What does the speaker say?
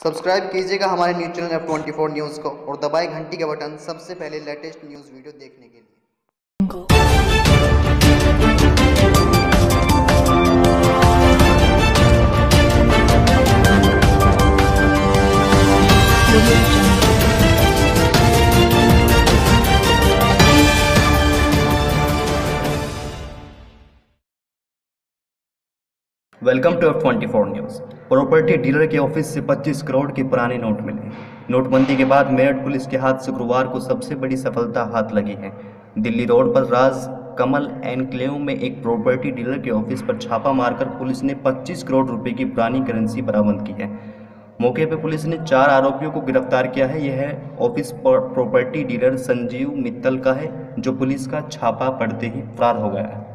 Subscribe कीजिएगा हमारे news channel F24 news को और दबाएं घंटी का बटन सबसे पहले लेटेस्ट न्यूज़ वीडियो देखने के लिए। Welcome to F24 news. Property dealer के ऑफिस से 25 करोड़ के पुराने नोट मिले। नोटबंदी के बाद मेरठ पुलिस के हाथ शुक्रवार को सबसे बड़ी सफलता हाथ लगी है। दिल्ली रोड पर राज कमल एनक्लेव में एक प्रॉपर्टी डीलर के ऑफिस पर छापा मारकर पुलिस ने 25 करोड़ रुपए की पुरानी करेंसी बरामद की है। मौके पर पुलिस ने 4 आरोपियों को गिरफ्तार किया है। यह office property dealer Sanjeev Mittal का है, जो पुलिस का छापा पड़ते ही फरार हो गया है।